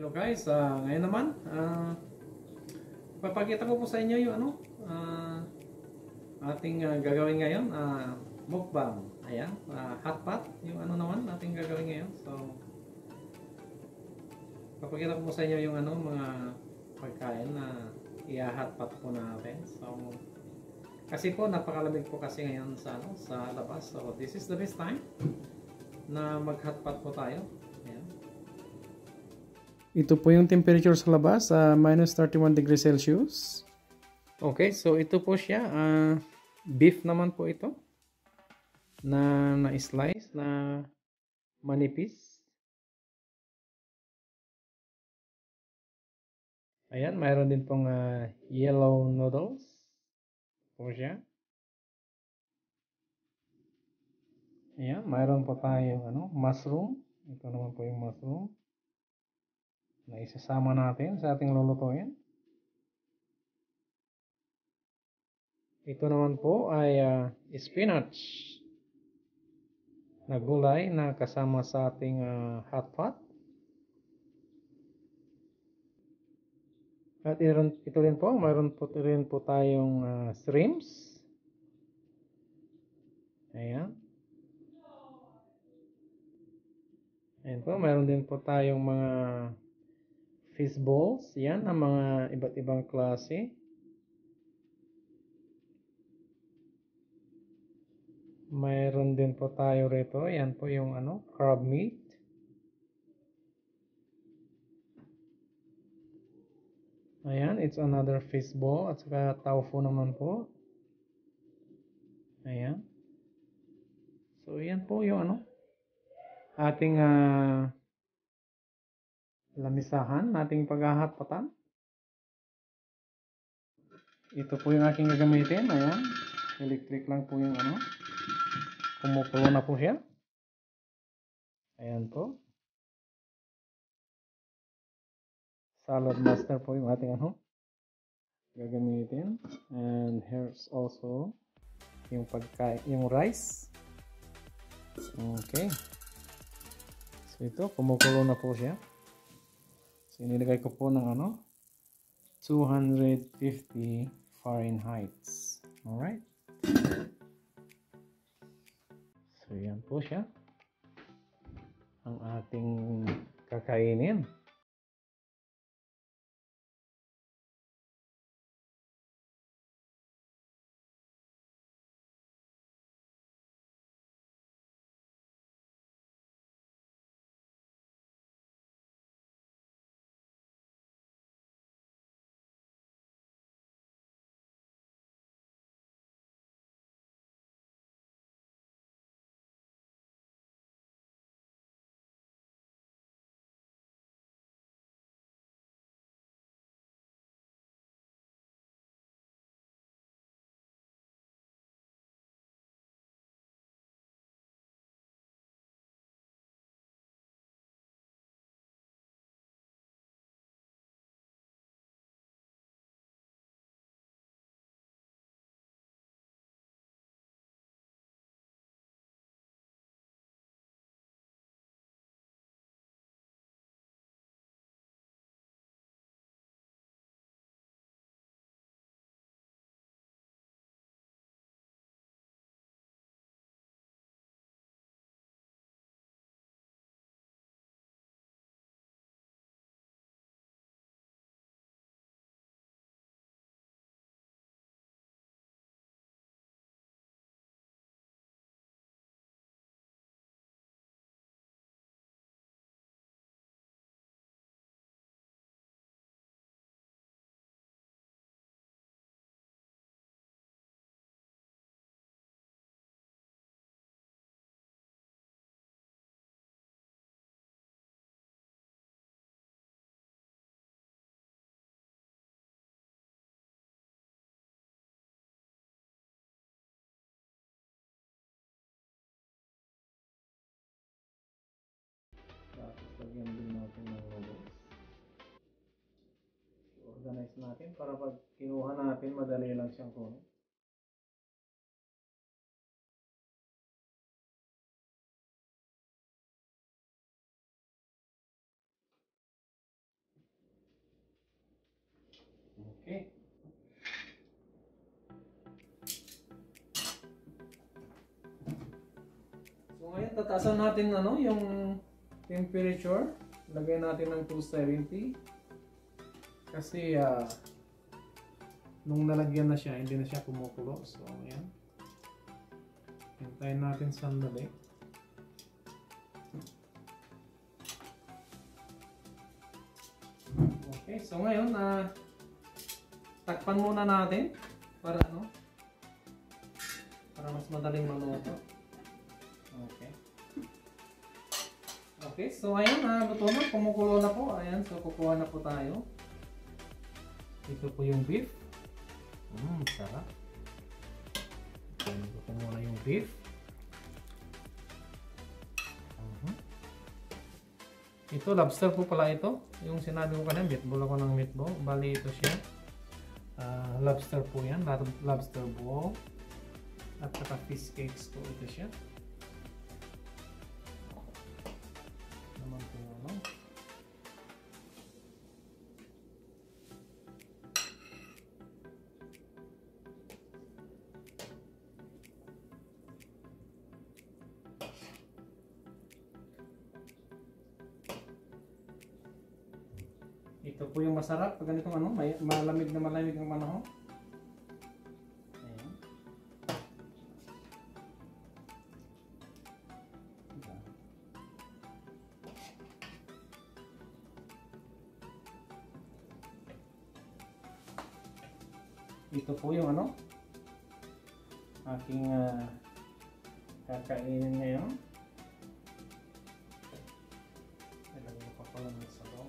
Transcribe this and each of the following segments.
Hello guys, ngayon naman papakita ko po sa inyo yung ating gagawin ngayon, mukbang. Ayan, hot pot, yung naman ating gagawin ngayon. So papakita ko po sa inyo yung mga pagkain na i-hot pot po natin. So kasi po napakalamig po kasi ngayon sa labas. So this is the best time na mag-hot pot po tayo. Ayan. Ito po yung temperature sa labas, minus 31 degrees Celsius. Okay, so ito po siya. Beef naman po ito. Na-slice, na manipis. Ayan, mayroon din pong yellow noodles. Po siya. Ayan, mayroon po tayong mushroom. Ito naman po yung mushroom na isasama natin sa ating lulutuin. Ito naman po ay spinach na gulay na kasama sa ating hot pot. At ito rin po, mayroon po rin po tayong shrimps. Ayan. Ayan po, mayroon din po tayong mga fish balls. Yan, ang mga iba't ibang klase. Mayroon din po tayo rito. Yan po yung crab meat. Ayan, it's another fish ball. At saka tofu naman po. Ayan. So, yan po yung ating lamisahan, ating paghahapatan. Ito po yung aking gagamitin. Ayan. Electric lang po yung kumukulo na po siya. Ayan po. Salad master po yung ating gagamitin. And here's also yung yung rice. Okay. So ito, kumukulo na po siya. So inilagay ko po ng 250 Fahrenheit. Alright. So yan po siya. Ang ating kakainin. Tapos lagyan din natin ng noodles. Organize natin para pag kinuha natin, madali lang siyang kunin. ngayon, tatasan natin ano, yung temperature. Lagay natin ng 270. Kasi nung nalagyan na siya, hindi na siya kumukulo. So, ayan. Hintayin natin sandali. Okay, so ngayon, takpan muna natin para ano, para mas madaling maluto. Okay. Okay, so ayan, luto na, kumukulo na po. Ayan, so kukuha na po tayo. Ito po yung beef. Sarap. Ito po muna yung beef. Ito, lobster po pala ito. Yung sinabi ko kanina, meatball ako ng meatball. Bali ito siya. Lobster po yan. Lobster ball. At saka fish cakes po ito siya. Naman po ano. Ito po yung masarap pag ganitong ano, malamig na malamig ang panahon. Ayan. Ito po yung ano, aking kakainin ngayon. Ilagay ko pa pala ng sabaw.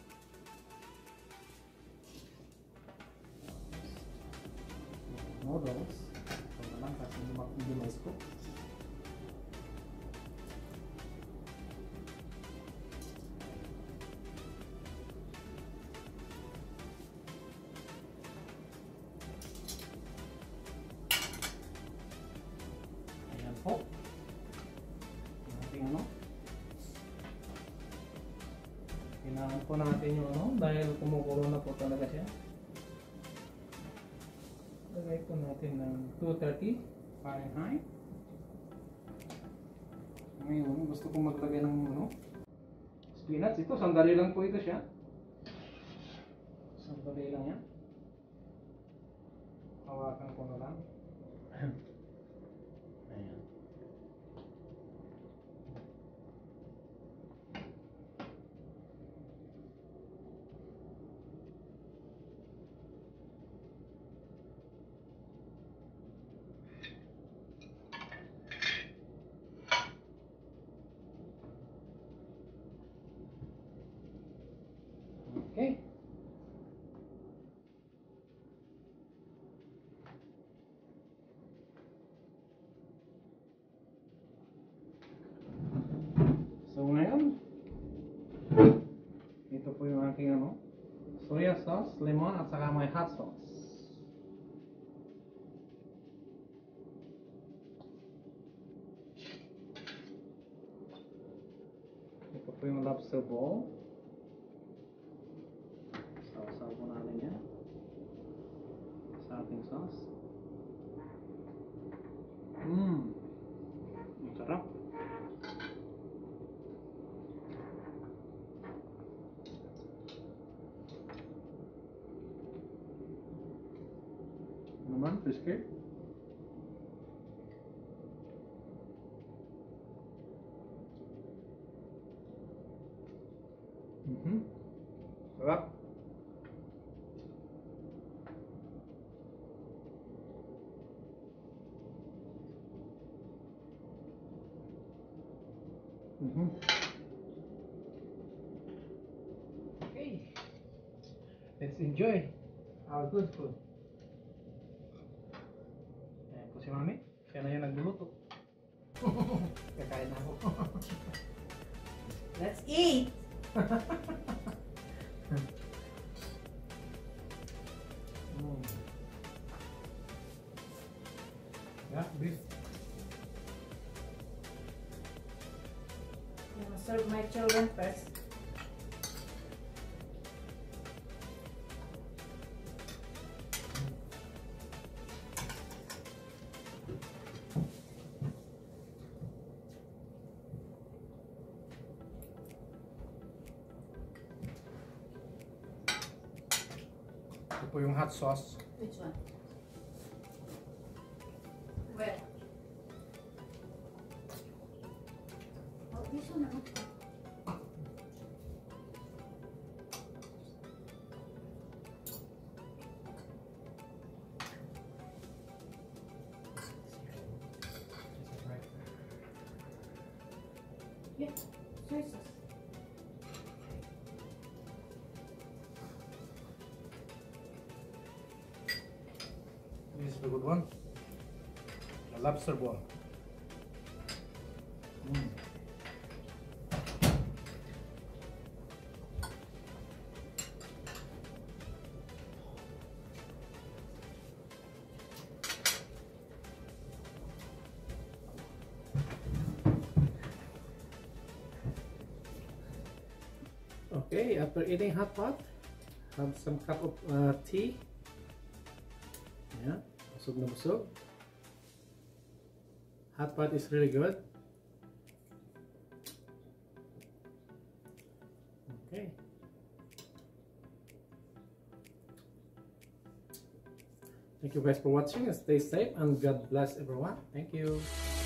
Noodles. Ito na lang kasi dumas ko. Ayan po. Ating ano. Kailangan po natin yung ano dahil kumukulo na po talaga siya. Lagay po natin ng 230 Fahrenheit. Ngayon, gusto kong maglagay ng ano, spinach. Ito, sandali lang po ito siya. Sandali lang yan. Hawakan ko na lang. Ayan. Okay. So ngayon, ito po yung aking ano, soya sauce, lemon at saka may hot sauce. Ito po yung lobster ball. Sausaw po natin yan sa ating sauce. Ang sarap. Naman, fish cake. Sarap. Okay, let's enjoy our good food. Ayan po si Mami, siya na yung nagluluto. Kakain na ako. Let's eat! Yeah, beef. I'm gonna serve my children first. po yung hot sauce. Which one? Where? Oh, this one. Yeah, soy sauce. This is the good one. The lobster ball. Okay, after eating hot pot, have some cup of tea. Yeah, busog na busog. Hot pot is really good. Okay. Thank you guys for watching and stay safe and God bless everyone. Thank you.